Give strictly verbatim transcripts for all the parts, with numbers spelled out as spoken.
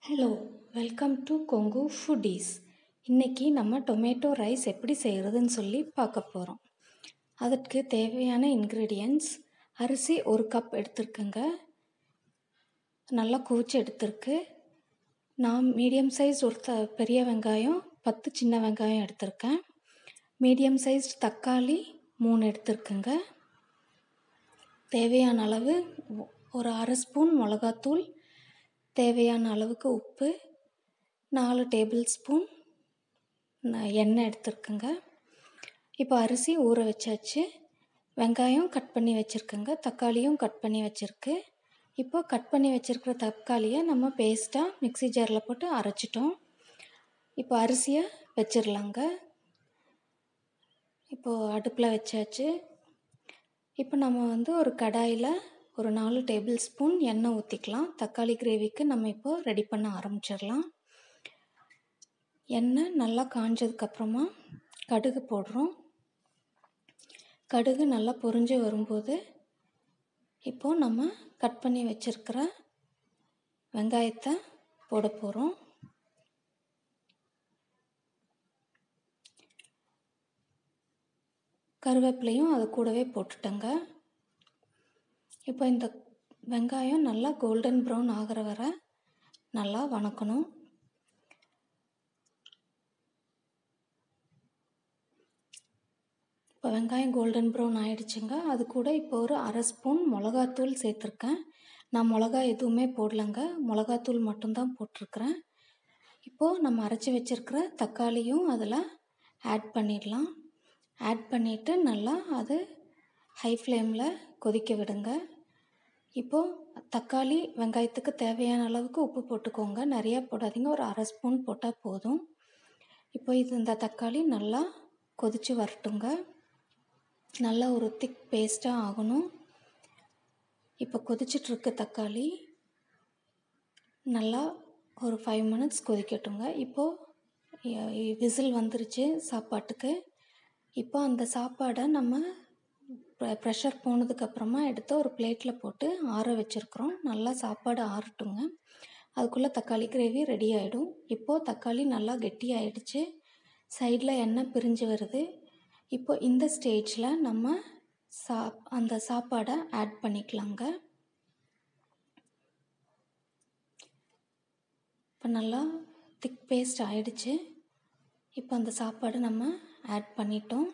Hello, welcome to Kongu foodies. இன்றைக்கி நம்ம tomato rice எப்படி செய்கிறதுன்னு சொல்லி பார்க்க போகிறோம். அதற்கு தேவையான இன்க்ரீடியன்ட்ஸ்: அரிசி ஒரு கப் எடுத்துருக்குங்க, நல்லா குவிச்சு எடுத்துருக்கு. நான் மீடியம் சைஸ் ஒரு த பெரிய வெங்காயம், பத்து சின்ன வெங்காயம் எடுத்திருக்கேன். மீடியம் சைஸ் தக்காளி மூணு எடுத்துருக்குங்க. தேவையான அளவு ஒரு அரை ஸ்பூன் மிளகாத்தூள், தேவையான அளவுக்கு உப்பு, நாலு டேபிள் ஸ்பூன் எண்ணெய் எடுத்துருக்குங்க. இப்போ அரிசி ஊற வச்சாச்சு. வெங்காயம் கட் பண்ணி வச்சுருக்குங்க, தக்காளியும் கட் பண்ணி வச்சுருக்கு. இப்போ கட் பண்ணி வச்சுருக்கிற தக்காளியை நம்ம பேஸ்ட்டாக மிக்ஸி ஜாரில் போட்டு அரைச்சிட்டோம். இப்போ அரிசியை வச்சிடலாங்க. இப்போது அடுப்பில் வச்சாச்சு. இப்போ நம்ம வந்து ஒரு கடாயில் ஒரு நாலு டேபிள் ஸ்பூன் எண்ணெய் ஊற்றிக்கலாம். தக்காளி கிரேவிக்கு நம்ம இப்போது ரெடி பண்ண ஆரம்பிச்சிடலாம். எண்ணெய் நல்லா காஞ்சதுக்கப்புறமா கடுகு போடுறோம். கடுகு நல்லா பொரிஞ்சு வரும்போது இப்போது நம்ம கட் பண்ணி வச்சுருக்கிற வெங்காயத்தை போட போகிறோம். கருவேப்பிலையும் அது கூடவே போட்டுட்டேங்க. இப்போ இந்த வெங்காயம் நல்லா கோல்டன் ப்ரௌன் ஆகிற வரை நல்லா வணக்கணும். இப்போ வெங்காயம் கோல்டன் ப்ரௌன் ஆகிடுச்சுங்க. அது கூட இப்போ ஒரு அரை ஸ்பூன் மிளகாத்தூள் சேர்த்துருக்கேன். நான் மிளகா எதுவுமே போடலைங்க, மிளகாத்தூள் மட்டும்தான் போட்டிருக்கிறேன். இப்போது நம்ம அரைச்சி வச்சுருக்கிற தக்காளியும் அதில் ஆட் பண்ணிடலாம். ஆட் பண்ணிவிட்டு நல்லா அது ஹை ஃப்ளேமில் கொதிக்க விடுங்க. இப்போது தக்காளி வெங்காயத்துக்கு தேவையான அளவுக்கு உப்பு போட்டுக்கோங்க, நிறையா போடாதீங்க, ஒரு அரை ஸ்பூன் போட்டால் போதும். இப்போ இது இந்த தக்காளி நல்லா கொதித்து வரட்டுங்க. நல்லா ஒரு திக் பேஸ்ட்டாக ஆகணும். இப்போ கொதிச்சிட்ருக்கு தக்காளி, நல்லா ஒரு ஃபைவ் மினிட்ஸ் கொதிக்கட்டுங்க. இப்போது விசில் வந்துருச்சு சாப்பாட்டுக்கு. இப்போ அந்த சாப்பாடை நம்ம ப்ரெஷர் போனதுக்கப்புறமா எடுத்து ஒரு பிளேட்டில் போட்டு ஆற வச்சுருக்குறோம். நல்லா சாப்பாடு ஆறட்டுங்க. அதுக்குள்ளே தக்காளி கிரேவி ரெடி ஆகிடும். இப்போது தக்காளி நல்லா கெட்டி ஆகிடுச்சு, சைடில் எண்ணெய் பிரிஞ்சு வருது. இப்போ இந்த ஸ்டேஜில் நம்ம சா அந்த சாப்பாடை ஆட் பண்ணிக்கலாங்க. இப்போ நல்லா திக் பேஸ்ட் ஆகிடுச்சு. இப்போ அந்த சாப்பாடு நம்ம ஆட் பண்ணிட்டோம்.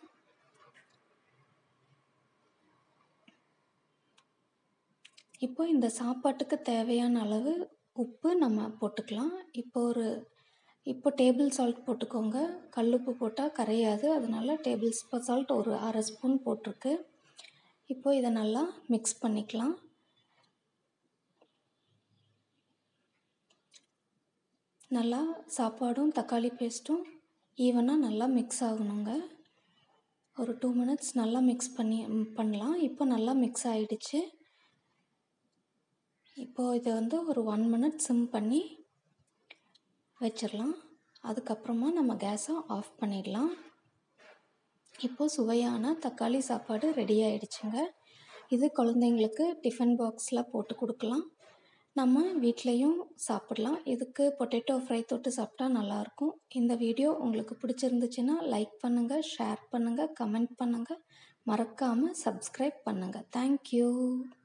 இப்போ இந்த சாப்பாட்டுக்கு தேவையான அளவு உப்பு நம்ம போட்டுக்கலாம். இப்போ ஒரு இப்போ டேபிள் சால்ட் போட்டுக்கோங்க. கல்லுப்பு போட்டால் கரையாது, அதனால் டேபிள் சால்ட் ஒரு அரை ஸ்பூன் போட்டிருக்கு. இப்போ இதை நல்லா மிக்ஸ் பண்ணிக்கலாம். நல்லா சாப்பாடும் தக்காளி பேஸ்ட்டும் ஈவனாக நல்லா மிக்ஸ் ஆகணுங்க. ஒரு டூ மினிட்ஸ் நல்லா மிக்ஸ் பண்ணி பண்ணலாம். இப்போ நல்லா மிக்ஸ் ஆகிடுச்சு. இப்போது இதை வந்து ஒரு ஒன் மினிட் சிம் பண்ணி வச்சிடலாம். அதுக்கப்புறமா நம்ம கேஸை ஆஃப் பண்ணிடலாம். இப்போது சுவையான தக்காளி சாப்பாடு ரெடி ஆகிடுச்சுங்க. இது குழந்தைங்களுக்கு டிஃபன் பாக்ஸில் போட்டு கொடுக்கலாம், நம்ம வீட்லேயும் சாப்பிடலாம். இதுக்கு பொட்டேட்டோ ஃப்ரை தொட்டு சாப்பிட்டா நல்லாயிருக்கும். இந்த வீடியோ உங்களுக்கு பிடிச்சிருந்துச்சுன்னா லைக் பண்ணுங்கள், ஷேர் பண்ணுங்கள், கமெண்ட் பண்ணுங்கள், மறக்காமல் சப்ஸ்கிரைப் பண்ணுங்கள். தேங்க்யூ.